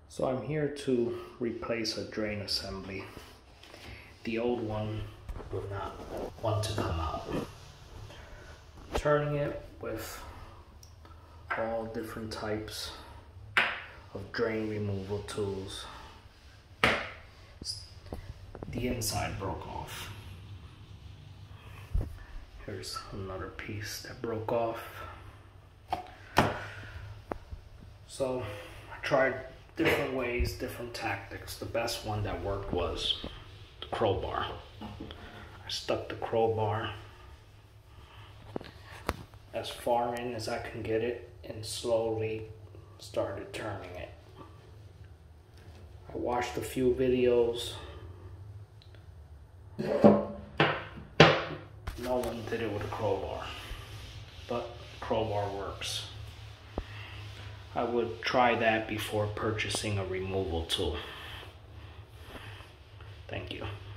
So I'm here to replace a drain assembly. The old one would not want to come out. Turning it with all different types of drain removal tools. The inside broke off. Here's another piece that broke off. So I tried different ways, different tactics. The best one that worked was the crowbar. I stuck the crowbar as far in as I can get it and slowly started turning it. I watched a few videos. No one did it with a crowbar, but crowbar works. I would try that before purchasing a removal tool. Thank you.